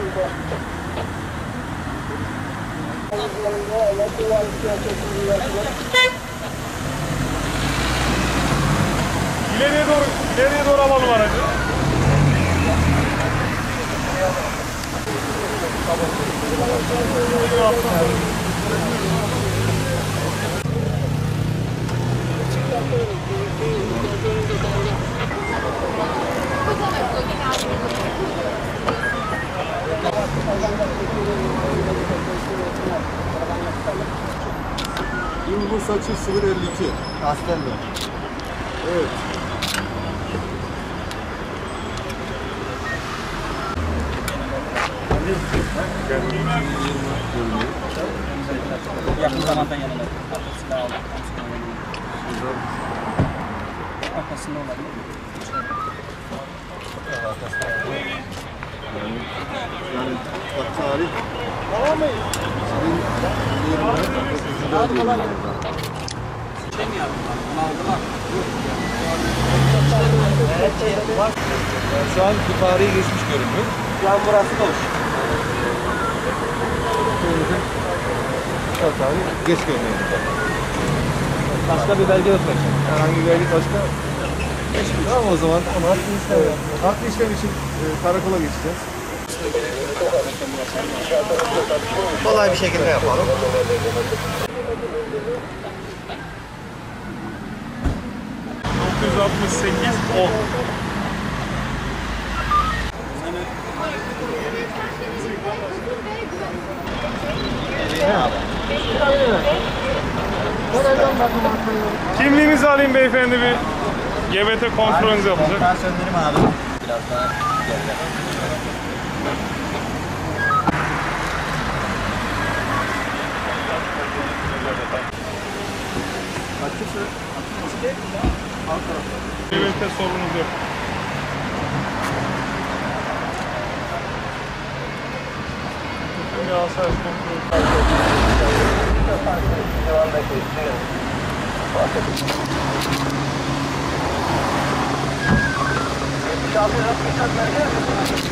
İleriye doğru alalım aracı. Yılmaz Saçı 052 Castello. Evet. Yakın zamanda yanına. Arkasında olabilir. Yani bak tarih. Tamam mı? Şey mi yaptılar? Bunu aldılar. Şu an bu tarihi geçmiş görünüyor. Şu an burası boş. Geç görünüyor. Başka bir belge yok başka. Herhangi bir belge başka. Tamam o zaman. Ama haklı işlem için karakola geçeceğiz. Kolay bir şekilde yapalım. ...968-10. Kimliğinizi alayım beyefendi, bir GBT kontrolünüzü yapacak. Ben söndüreyim abi. Biraz daha geride. GBT sorunuz yok. Bütün bir asayiş kontrolü. Abi